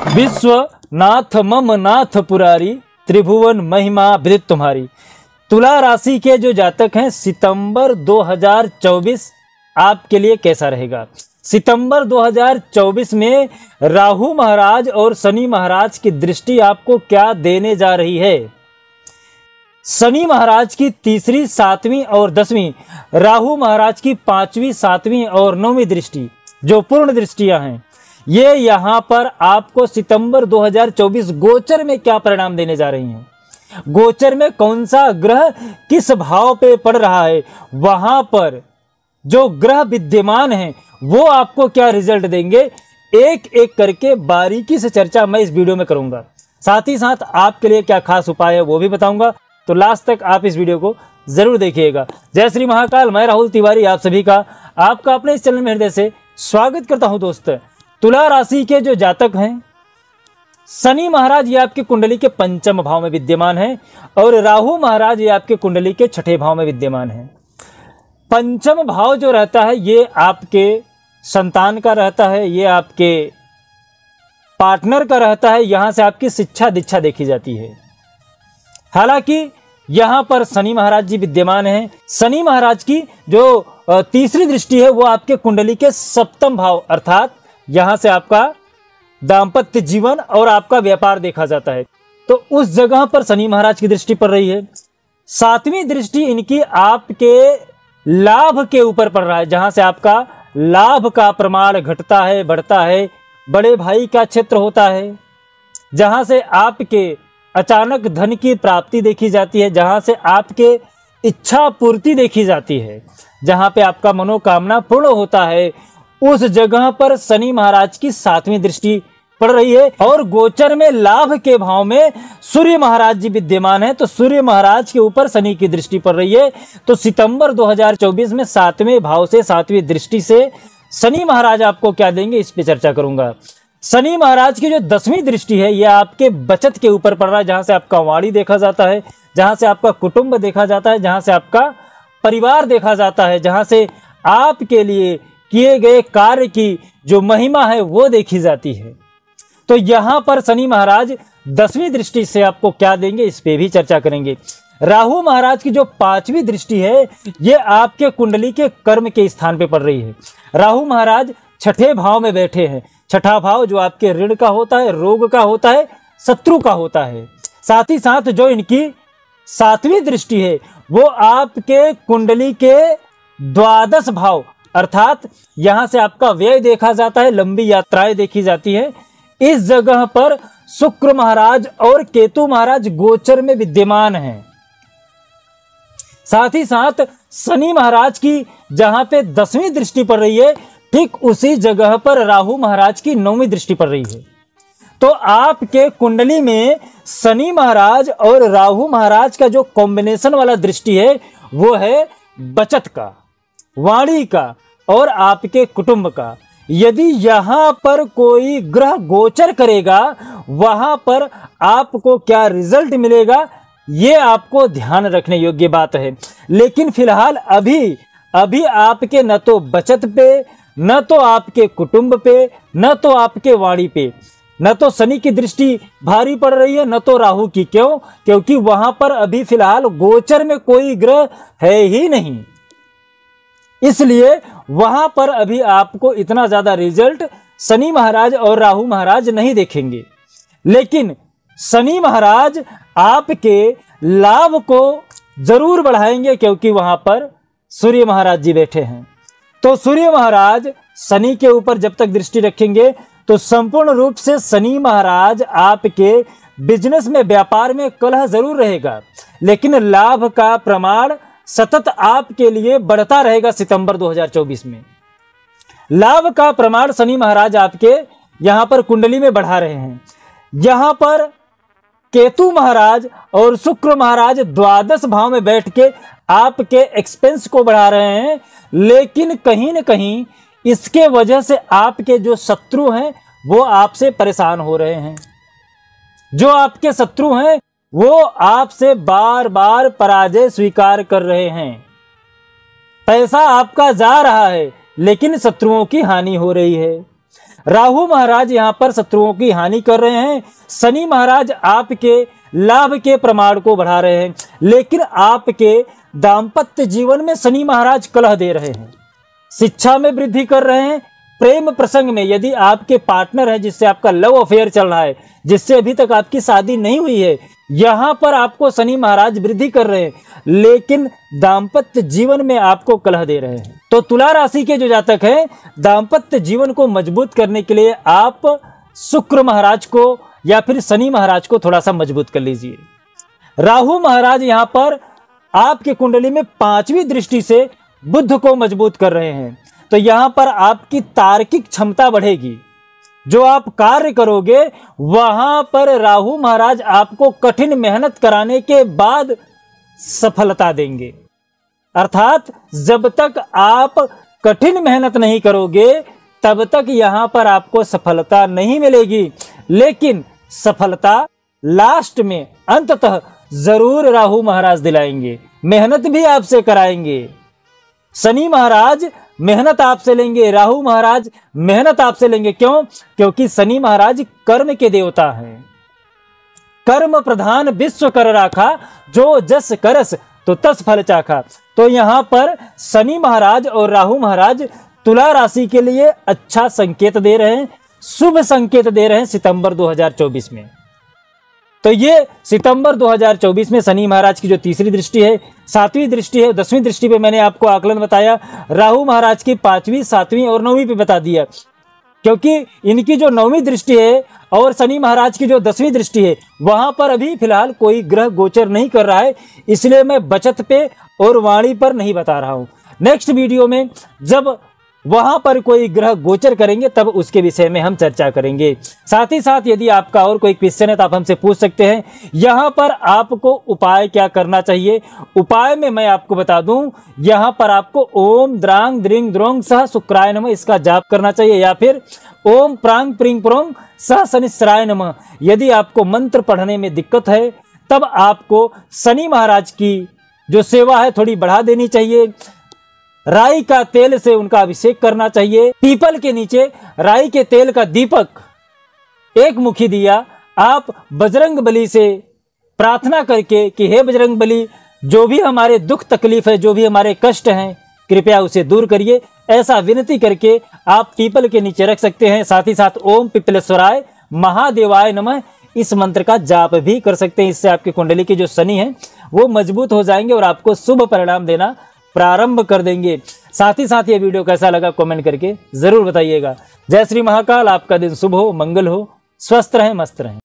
विश्वनाथ मम नाथ पुरारी, त्रिभुवन महिमा विदित तुम्हारी। तुला राशि के जो जातक हैं, सितंबर 2024 आपके लिए कैसा रहेगा? सितंबर 2024 में राहु महाराज और शनि महाराज की दृष्टि आपको क्या देने जा रही है? शनि महाराज की तीसरी, सातवीं और 10वीं, राहु महाराज की 5वीं, 7वीं और 9वीं दृष्टि, जो पूर्ण दृष्टियां हैं, ये यहां पर आपको सितंबर 2024 गोचर में क्या परिणाम देने जा रही हैं? गोचर में कौन सा ग्रह किस भाव पे पड़ रहा है, वहां पर जो ग्रह विद्यमान हैं वो आपको क्या रिजल्ट देंगे, एक एक करके बारीकी से चर्चा मैं इस वीडियो में करूंगा। साथ ही साथ आपके लिए क्या खास उपाय है वो भी बताऊंगा, तो लास्ट तक आप इस वीडियो को जरूर देखिएगा। जय श्री महाकाल, मैं राहुल तिवारी आप सभी का आपका अपने इस चैनल में हृदय से स्वागत करता हूं। दोस्त, तुला राशि के जो जातक हैं, शनि महाराज ये आपकी कुंडली के 5वें भाव में विद्यमान है और राहु महाराज ये आपके कुंडली के 6ठे भाव में विद्यमान है। 5वां भाव जो रहता है ये आपके संतान का रहता है, ये आपके पार्टनर का रहता है, यहां से आपकी शिक्षा दीक्षा देखी जाती है। हालांकि यहां पर शनि महाराज जी विद्यमान हैं। शनि महाराज की जो तीसरी दृष्टि है वो आपके कुंडली के 7वें भाव, अर्थात यहां से आपका दाम्पत्य जीवन और आपका व्यापार देखा जाता है, तो उस जगह पर शनि महाराज की दृष्टि पड़ रही है। 7वीं दृष्टि इनकी आपके लाभ के ऊपर पड़ रहा है, जहां से आपका लाभ का प्रमाण घटता है, बढ़ता है, बड़े भाई का क्षेत्र होता है, जहां से आपके अचानक धन की प्राप्ति देखी जाती है, जहां से आपके इच्छा पूर्ति देखी जाती है, जहां पे आपका मनोकामना पूर्ण होता है, उस जगह पर शनि महाराज की 7वीं दृष्टि पड़ रही है। और गोचर में लाभ के भाव में सूर्य महाराज जी विद्यमान है, तो सूर्य महाराज के ऊपर शनि की दृष्टि पड़ रही है। तो सितंबर 2024 में 7वें भाव से 7वीं दृष्टि से शनि महाराज आपको क्या देंगे, इस पे चर्चा करूंगा। शनि महाराज की जो 10वीं दृष्टि है ये आपके बचत के ऊपर पड़ रहा है, जहां से आपका वाणी देखा जाता है, जहां से आपका कुटुंब देखा जाता है, जहां से आपका परिवार देखा जाता है, जहां से आपके लिए किए गए कार्य की जो महिमा है वो देखी जाती है। तो यहां पर शनि महाराज 10वीं दृष्टि से आपको क्या देंगे, इस पे भी चर्चा करेंगे। राहु महाराज की जो 5वीं दृष्टि है ये आपके कुंडली के कर्म के स्थान पे पड़ रही है। राहु महाराज 6ठे भाव में बैठे हैं। 6ठा भाव जो आपके ऋण का होता है, रोग का होता है, शत्रु का होता है। साथ ही साथ जो इनकी 7वीं दृष्टि है वो आपके कुंडली के 12 भाव, अर्थात यहां से आपका व्यय देखा जाता है, लंबी यात्राएं देखी जाती है। इस जगह पर शुक्र महाराज और केतु महाराज गोचर में विद्यमान हैं। साथ ही साथ शनि महाराज की जहां पे 10वीं दृष्टि पड़ रही है, ठीक उसी जगह पर राहु महाराज की 9वीं दृष्टि पड़ रही है। तो आपके कुंडली में शनि महाराज और राहु महाराज का जो कॉम्बिनेशन वाला दृष्टि है वो है बचत का, वाणी का और आपके कुटुंब का। यदि यहां पर कोई ग्रह गोचर करेगा, वहां पर आपको क्या रिजल्ट मिलेगा ये आपको ध्यान रखने योग्य बात है। लेकिन फिलहाल अभी आपके न तो बचत पे, न तो आपके कुटुंब पे, न तो आपके वाणी पे, न तो शनि की दृष्टि भारी पड़ रही है, न तो राहु की। क्यों? क्योंकि वहां पर अभी फिलहाल गोचर में कोई ग्रह है ही नहीं, इसलिए वहां पर अभी आपको इतना ज्यादा रिजल्ट शनि महाराज और राहु महाराज नहीं देखेंगे। लेकिन शनि महाराज आपके लाभ को जरूर बढ़ाएंगे, क्योंकि वहां पर सूर्य महाराज जी बैठे हैं। तो सूर्य महाराज शनि के ऊपर जब तक दृष्टि रखेंगे तो संपूर्ण रूप से शनि महाराज आपके बिजनेस में, व्यापार में कलह जरूर रहेगा, लेकिन लाभ का प्रमाण सतत आपके लिए बढ़ता रहेगा। सितंबर 2024 में लाभ का प्रमाण शनि महाराज आपके यहां पर कुंडली में बढ़ा रहे हैं। यहां पर केतु महाराज और शुक्र महाराज 12 भाव में बैठ के आपके एक्सपेंस को बढ़ा रहे हैं, लेकिन कहीं न कहीं इसके वजह से आपके जो शत्रु हैं वो आपसे परेशान हो रहे हैं। जो आपके शत्रु हैं वो आपसे बार बार पराजय स्वीकार कर रहे हैं। पैसा आपका जा रहा है लेकिन शत्रुओं की हानि हो रही है। राहु महाराज यहाँ पर शत्रुओं की हानि कर रहे हैं, शनि महाराज आपके लाभ के प्रमाण को बढ़ा रहे हैं, लेकिन आपके दाम्पत्य जीवन में शनि महाराज कलह दे रहे हैं। शिक्षा में वृद्धि कर रहे हैं, प्रेम प्रसंग में यदि आपके पार्टनर है जिससे आपका लव अफेयर चल रहा है, जिससे अभी तक आपकी शादी नहीं हुई है, यहां पर आपको शनि महाराज वृद्धि कर रहे हैं, लेकिन दाम्पत्य जीवन में आपको कलह दे रहे हैं। तो तुला राशि के जो जातक हैं, दाम्पत्य जीवन को मजबूत करने के लिए आप शुक्र महाराज को या फिर शनि महाराज को थोड़ा सा मजबूत कर लीजिए। राहु महाराज यहां पर आपके कुंडली में 5वीं दृष्टि से बुध को मजबूत कर रहे हैं, तो यहां पर आपकी तार्किक क्षमता बढ़ेगी। जो आप कार्य करोगे वहां पर राहु महाराज आपको कठिन मेहनत कराने के बाद सफलता देंगे। अर्थात जब तक आप कठिन मेहनत नहीं करोगे तब तक यहां पर आपको सफलता नहीं मिलेगी, लेकिन सफलता लास्ट में अंततः जरूर राहु महाराज दिलाएंगे, मेहनत भी आपसे कराएंगे। शनि महाराज मेहनत आपसे लेंगे, राहु महाराज मेहनत आपसे लेंगे। क्यों? क्योंकि शनि महाराज कर्म के देवता हैं। कर्म प्रधान विश्व कर राखा, जो जस करस तो तस फल चाखा। तो यहां पर शनि महाराज और राहु महाराज तुला राशि के लिए अच्छा संकेत दे रहे हैं, शुभ संकेत दे रहे हैं सितंबर 2024 में। तो ये सितंबर 2024 में शनि महाराज की जो तीसरी दृष्टि है, 7वीं दृष्टि है, 10वीं दृष्टि पे मैंने आपको आकलन बताया, राहु महाराज की 5वीं, 7वीं और 9वीं पे बता दिया। क्योंकि इनकी जो 9वीं दृष्टि है और शनि महाराज की जो 10वीं दृष्टि है, वहां पर अभी फिलहाल कोई ग्रह गोचर नहीं कर रहा है, इसलिए मैं बचत पे और वाणी पर नहीं बता रहा हूं। नेक्स्ट वीडियो में जब वहां पर कोई ग्रह गोचर करेंगे तब उसके विषय में हम चर्चा करेंगे। साथ ही साथ यदि आपका और कोई क्वेश्चन है तो आप हमसे पूछ सकते हैं। यहां पर आपको उपाय क्या करना चाहिए, उपाय में मैं आपको बता दूं, यहां पर आपको ओम द्रांग द्रिंग द्रोंग सह शुक्राय नमः इसका जाप करना चाहिए, या फिर ओम प्रांग प्रिंग प्रोंग सह शनिश्चराय नमः। यदि आपको मंत्र पढ़ने में दिक्कत है तब आपको शनि महाराज की जो सेवा है थोड़ी बढ़ा देनी चाहिए। राई का तेल से उनका अभिषेक करना चाहिए। पीपल के नीचे राई के तेल का दीपक एक मुखी दिया आप बजरंग बली से प्रार्थना करके कि हे बजरंग बली, जो भी हमारे दुख तकलीफ है, जो भी हमारे कष्ट हैं, कृपया उसे दूर करिए, ऐसा विनती करके आप पीपल के नीचे रख सकते हैं। साथ ही साथ ओम पिपलेश्वराय महादेवाय नमः इस मंत्र का जाप भी कर सकते हैं। इससे आपकी कुंडली के जो शनि है वो मजबूत हो जाएंगे और आपको शुभ परिणाम देना प्रारंभ कर देंगे। साथ ही साथ ये वीडियो कैसा लगा कमेंट करके जरूर बताइएगा। जय श्री महाकाल। आपका दिन शुभ हो, मंगल हो, स्वस्थ रहें, मस्त रहें।